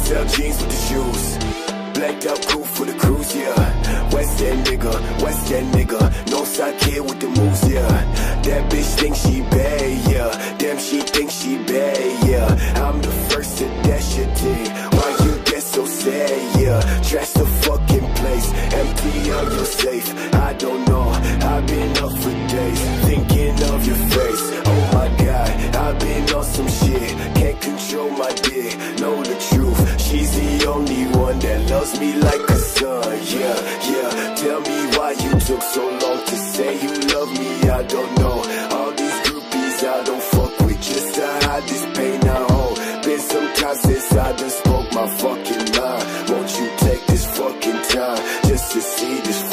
Chanel jeans with the shoes. Blacked out coupe for the cruise, yeah. West End nigga, Northside kid with the moves, yeah. That bitch thinks she bad, yeah. Damn, she thinks she bad, yeah. I'm the first to dash your thing. Why you get so sad, yeah? Trash the fucking place, empty on your safe. I don't know, I've been up for days, thinking of your face. Oh my God, I've been on some shit, can't control my dick, know the truth. She's the only one that loves me like a son, yeah, yeah. Tell me why you took so long to say you love me, I don't know. All these groupies I don't fuck with, just to hide this pain I hold. Been some time since I done spoke my fucking mind. Won't you take this fucking time just to see this